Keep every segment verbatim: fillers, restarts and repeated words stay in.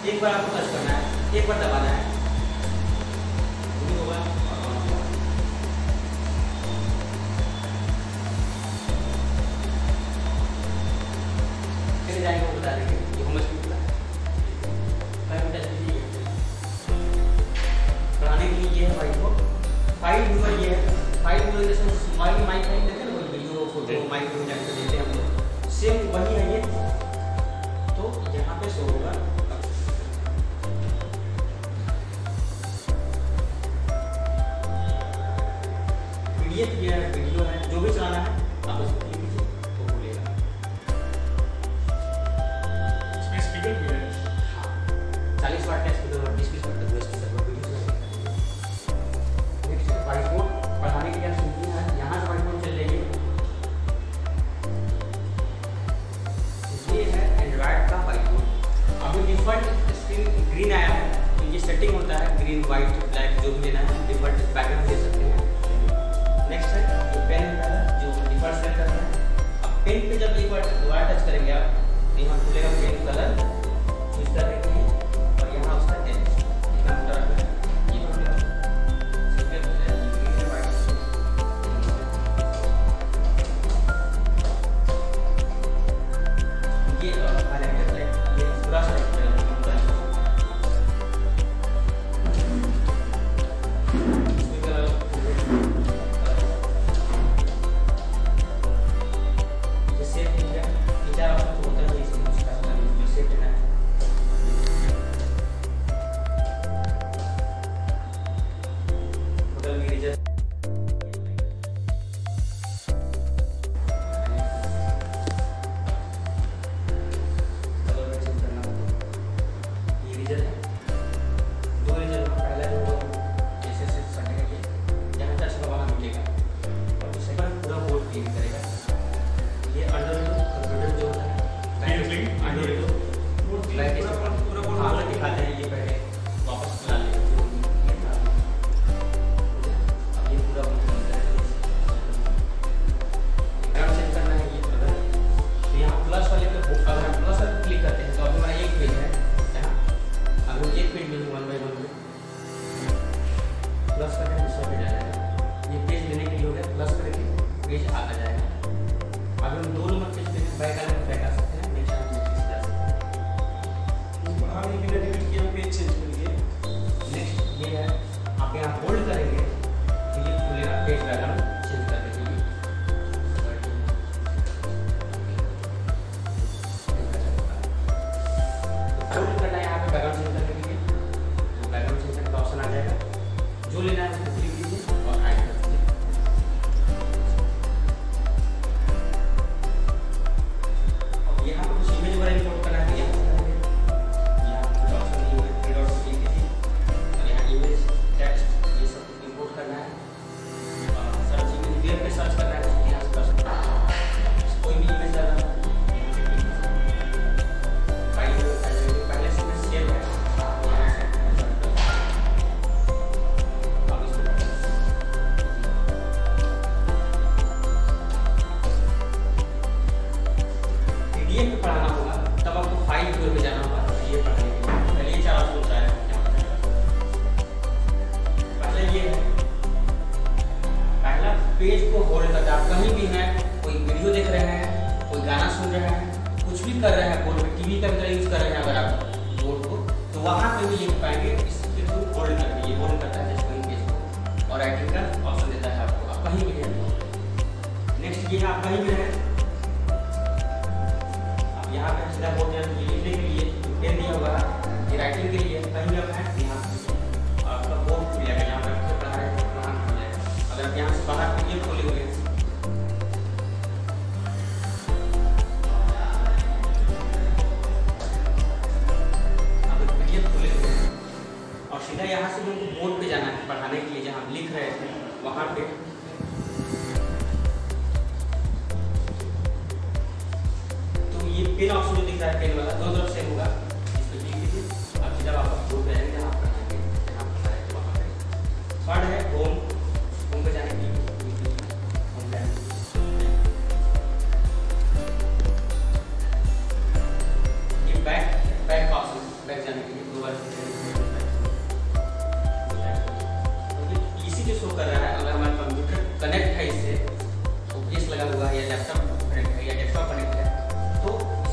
एक बार आपको टच करना है, एक बार दबाना है, होगा फिर जाएंगे वो बता देंगे ये होम स्क्रीन खुला है। पढ़ाने के लिए ये है फाइल को फाइल व्यूअर, ये है फाइल व्यूअर जैसे मोबाइल माइक फाइल देते हैं ना, कोई वीडियो फोटो माइक में जाकर देते हैं हम लोग, सेम वही है ये। तो यहाँ पे शो होगा पीडीएफ, ये वीडियो है, जो भी चलाना है आप उसको क्लिक कीजिए तो खुलेगा। इसमें स्पीकर भी है। हाँ, चालीस वाट का स्पीकर और बीस बीस वाट का दो स्पीकर और वीडियो चलाएगा। नेक्स्ट व्हाइट बोर्ड पढ़ाने के लिए सुनती है, यहाँ से व्हाइट बोर्ड चल जाइए। ये है एंड्रॉइड का व्हाइट बोर्ड। अभी डिफॉल्ट स्क्रीन ग्रीन आया है, तो ये सेटिंग होता है ग्रीन व्हाइट ब्लैक जो भी लेना है, डिफॉल्ट बैकग्राउंड दे सकते हैं। नेक्स्ट है ये पेन है जो डिफॉल्ट सेट करता है। अब पेन पे जब एक बार दोबारा टच करेंगे आप तो यहाँ खुलेगा पेन कलर, चूज कर देंगे और यहाँ उसका टेक्स्ट इतना मोटा रखना है, ये खुलेगा सिंपल हो जाएगा। ग्रीन है व्हाइट ये हाईलाइटर है, ये पूरा सेट हो जाएगा। प्लस करके दूसरा पेज आ जाएगा। ये पेज लेने के लिए हो गया, प्लस करके पेज आता जाएगा। अगर हम दो नंबर पेज पे बैक आने पे बैक आ सकते हैं, नेक्स्ट आप नेक्स्ट जा सकते हैं। बढ़ाने के लिए डिलीट किया पेज चेंज करिए। नेक्स्ट ये है आप यहाँ होल्ड करेंगे तो ये खुलेगा पेज बैकग्राउंड चेंज करने के लिए। होल्ड करना है यहाँ पे बैकग्राउंड चेंज करने के लिए, तो बैकग्राउंड चेंज करने का ऑप्शन आ जाएगा। जो लेना है उसको क्लिक कीजिए और ऐड कर दीजिए। अब यहाँ पर कुछ इमेज वगैरह इंपोर्ट करना है, यहाँ से करेंगे। यहाँ कुछ ऑप्शन नहीं हुए, थ्री डॉट क्लिक कीजिए और यहाँ इमेज टेक्स्ट ये सब कुछ इंपोर्ट करना है। और सर्च इमेज वेब पे सर्च करना है, यहाँ से कर सकते हैं। कोई भी इमेज डालना है फाइल पहले से सेव है, पीडीएफ में पढ़ाना होगा तब आपको फाइल व्यूअर में जाना होगा पीडीएफ पढ़ने के लिए। पहले ये चार ऑप्शन होता है, पहले ये है पहला पेज को होल्ड करता है। आप कहीं भी हैं, कोई वीडियो देख रहे हैं, कोई गाना सुन रहे हैं, कुछ भी कर रहे हैं, बोर्ड में टीवी का तरह यूज कर रहे हैं अगर आप बोर्ड को, तो वहाँ पे भी लिख पाएंगे। इसके थ्रू होल्ड करके ये होल्ड करता है जैसे कोई पेज को, और राइटिंग का ऑप्शन देता है आपको, आप कहीं भी हैं। नेक्स्ट ये आप कहीं भी हैं, यहाँ पे सीधा बोर्ड है, ये लिखने के लिए पेन दिया हुआ है, ये राइटिंग के लिए कहीं भी आप हैं यहाँ पे आपका बोर्ड खुलेगा, यहाँ पे आपसे पढ़ा है वहाँ खुल जाएगा। अगर आप यहाँ से बाहर पीडीएफ खोले हुए आप पीडीएफ खोले हुए और सीधा यहाँ से हमको बोर्ड पे जाना है पढ़ाने के लिए, जहाँ लिख रहे थे वहाँ पे पेन ऑप्शन जो दिख रहा है पेन वाला दोनों तरफ सेम होगा, इस पे क्लिक कीजिए। अब सीधा वापस बोर्ड पे जाएंगे, जहाँ पर जाएंगे जहाँ पर है वहाँ पे थर्ड है होम, होम पे जाने के लिए होम पे ये बैक बैक ऑप्शन, बैक जाने के लिए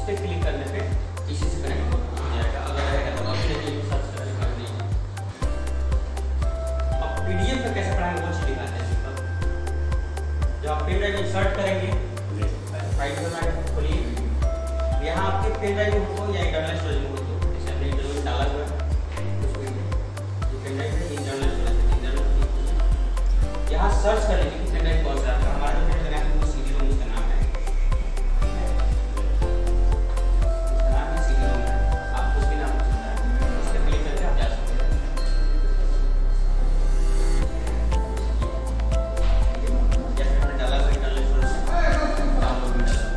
पर क्लिक करने पे इसी से कनेक्ट हो जाएगा। अगर रहेगा तो ऑप्शन के लिए सर्च करने का नहीं है। अब पीडीएफ में कैसे पढ़ाएंगे वो चीज़ दिखाते हैं। जब आप पेन ड्राइव इंसर्ट करेंगे फाइल बना के खोलिए, यहाँ आपके पेन ड्राइव में हो या इंटरनल स्टोरेज में हो, तो जैसे हमने इंटरनल में डाला हुआ है उसको जो पेन ड्राइव है इंटरनल स्टोरेज है, इंटरनल यहाँ सर्च कर लीजिए कि पेन ड्राइव कौन सा है। हमारा जो पेन ड्राइव है वो सीडी रोम उसका नाम है, इसका नाम है सीडी रोम है। आप कुछ भी नाम हो सकता है, इस पर क्लिक करके आप जा सकते हैं। जैसे हमने डाला हुआ इंटरनल स्टोरेज में डाउनलोड में डाला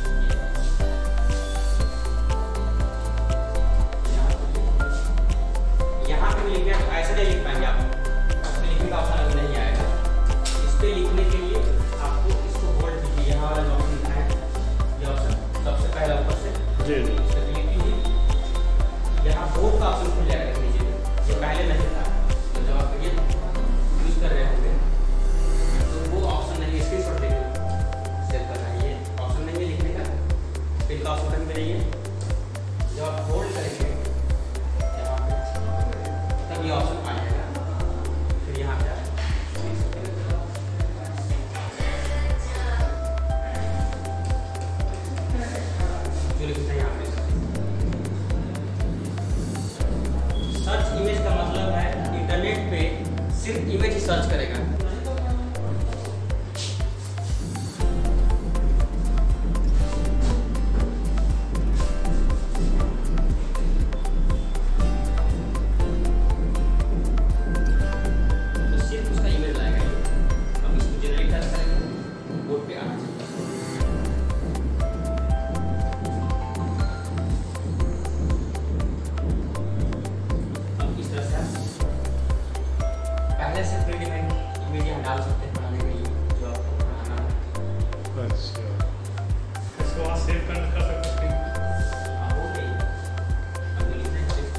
यहाँ पे लिखना है, ऐसे नहीं लिख पाएंगे आप, लिखने का ऑप्शन नहीं आएगा। इस पे लिखने के लिए आपको इसको होल्ड कीजिए, यहाँ वाला जो ऑप्शन लिखना है ये ऑप्शन सबसे पहला ऊपर से जी जी इस पे क्लिक कीजिए, यहाँ बोर्ड का ऑप्शन खुल जाएगा नीचे में, ये पहले नहीं था। तो जब आप ये यूज कर रहे होंगे तो वो ऑप्शन नहीं, स्क्रीनशॉट लेके सेव कर रहा है, ये ऑप्शन नहीं है लिखने का। पिन का ऑप्शन में नहीं है, जब आप होल्ड करेंगे यहाँ पे तब ये ऑप्शन आ जाएगा। फिर यहाँ पे जो लिखना है यहाँ पे सर्च इमेज का मतलब है इंटरनेट पे सिर्फ इमेज ही सर्च करेगा। तो सिर्फ उसका इमेज लाएगा ये। अब इसको जनरेट सर्च करेंगे, बोर्ड पे आना चाहिए। अब इस तरह से आप पहले से प्रीडिफाइंड इमेज यहाँ डाल सकते हैं बनाने के लिए जो आपको बनाना है। अच्छा इसको वहाँ सेव कर कर सकते हैं। हाँ, हो गई। अब जो लिखना है सिर्फ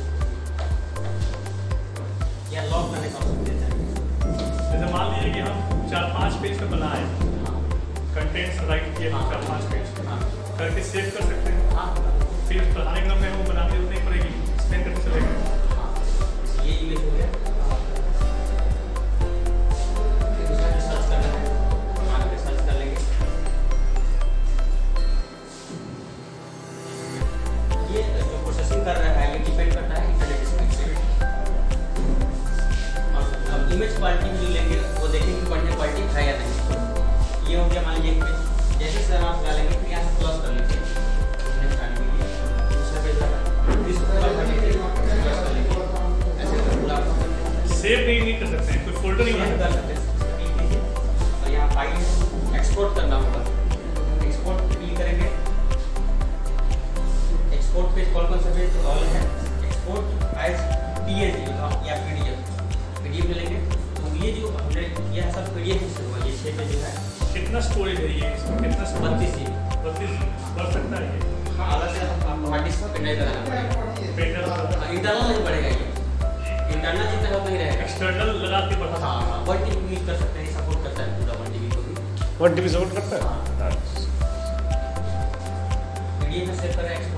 या लॉक करने का ऑप्शन देता है। जैसे मान लीजिए कि हम चार पांच पेज पे बनाए, हाँ कंटेंट्स राइट किए हाँ। चार पांच पेज हाँ करके सेव कर सकते हैं। हाँ फिर पढ़ाने क्रम में वो बनाने जरूरत नहीं पड़ेगी, स्पेन करके चलेगा। हाँ, ये इमेज हो गया। फिर दूसरा जो सर्च करना है वहाँ पे सर्च कर लेंगे। ये जो प्रोसेसिंग कर रहा है ये डिपेंड करता है इंटरनेट स्पीड से। और अब इमेज क्वालिटी भी जो लेंगे वो देखेंगे बढ़िया क्वालिटी है या नहीं। ये हो गया मान लीजिए एक पेज, जैसे सर आप डालेंगे फिर यहाँ से क्लोज कर लीजिए। नेक्स्ट आने के लिए दूसरा पेज लगा, इसको क्लोज कर लीजिए, क्लोज कर लीजिए। ऐसे तो पूरा आप कर सकते हैं। सेव नहीं नहीं कर सकते हैं, कोई फोल्डर नहीं नहीं बना कर सकते हैं। क्लिक कीजिए और यहाँ फाइल एक्सपोर्ट करना होगा। एक्सपोर्ट क्लिक करेंगे, एक्सपोर्ट पेज कौन कौन सा पेज ऑल है, एक्सपोर्ट एज पीएनजी या पीडीएफ। पीडीएफ ले लेंगे तो ये जो हमने ये सब पीडीएफ से हुआ, ये छः पेज जो है कितना स्टोरेज है ये, इसमें कितना बत्तीस जी बत्तीस बढ़ सकता है ये हाँ, अलग से आपको हार्ड डिस्क में पेन ड्राइव लगाना पड़ेगा। पेंटर इंटरनल नहीं पड़ेगा, ये इंटरनल जितना होता ही रहेगा। एक्सटर्नल लगा के बढ़ा हाँ हाँ वन टीबी यूज कर सकते हैं, सपोर्ट करता है पूरा वन टीबी को भी। वन टीबी सपोर्ट करता है। पीडीएफ में सेव करें, एक्सपोर्ट